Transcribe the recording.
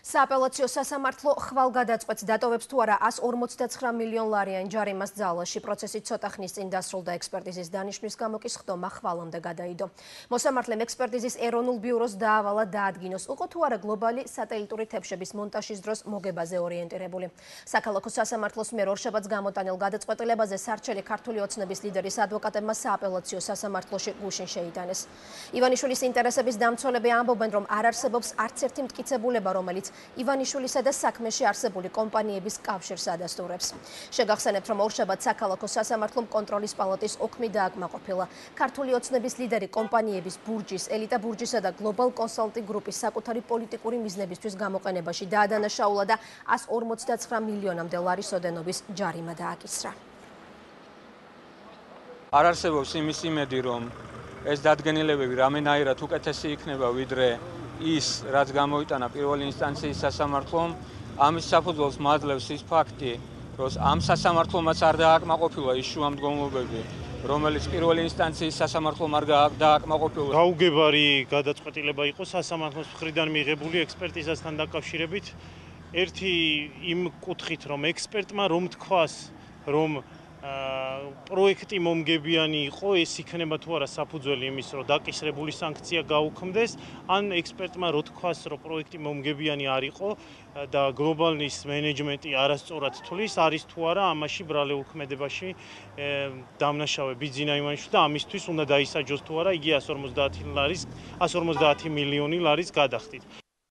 სააპელაციო სასამართლო ხვალგადაწყვეტს დატოვებს თუ არა 159 მილიონ ლარიანი ჯარიმას ძალაში. პროცესი ცოტა ხნის წინ დასრულდა ექსპერტიზის დანიშვნის გამო კი სხდომა ხვალამდე გადაიდო. მოსამართლემ ექსპერტიზის ეროვნულ ბიუროს დაავალა დაადგინოს, უყო თუ არა გლობალი სატელიტური თებშების მონტაჟის დროს მოგებაზე ორიენტირებული. საქალაქო სასამართლოს მიერ ორშაბათს გამოტანილ გადაწყვეტილებაზე სარჩელი ქართული ოცნების ლიდერის ადვოკატებმა სააპელაციო სასამართლოში გუშინ შეიტანეს. ივანიშვილის ინტერესების დამცველები ამბობენ, რომ არ არსებობს არც ერთი მტკიცებულება, რომელიც ივანიშვილისა და საქმეში არსებული კომპანიების კავშირს ადასტურებს. შეგახსენებთ, რომ ორშაბათს საქალაქო სასამართლომ კონტროლის პალატის ოქმი დააკმაყოფილა. ქართული ოცნების ლიდერი კომპანიების ბურჯის, ელიტა ბურჯისა და გლობალ კონსალტინგ გრუპის საკუთარი პოლიტიკური მიზნებისთვის გამოყენებაში დაადანაშაულა და 159 მილიონამდე ლარის ოდენობის ჯარიმა დააკისრა. არ არსებობს იმის იმედი, რომ ეს დადგენილებები რამენაირად უკეთესი იქნება, ვიდრე ის, რაც გამოიტანა პირველი ინსტანციის სასამართლომ. ამის საფუძველს მაძლევს ის ფაქტი, რომ ამ სასამართლომაც არ დააკმაყოფილა ის შუამდგომლობები, რომელიც პირველი ინსტანციის სასამართლომ არ დააკმაყოფილა. გაუგებარი გადაწყვეტილება იყო სასამართლოს მხრიდან მიღებული ექსპერტიზასთან დაკავშირებით. ერთი იმ კუთხით, რომ ექსპერტმა რომ თქვას, რომ პროექტი მომგებიანი იყო, ეს იქნება თუ არა საფუძველი იმის, რომ დაკისრებული სანქცია გაუქმდეს, ან ექსპერტმა რო თქვას, რომ პროექტი მომგებიანი არ იყო და გლობალის მენეჯმენტი არასწორად თვლის, არის თუ არა ამაში ბრალეულ ქმედებაში დამნაშავე ბიძინა ივანიშვილი და ამისთვის უნდა დაისაჯოს თუ არა იგი 150 მილიონი ლარის გადახდით.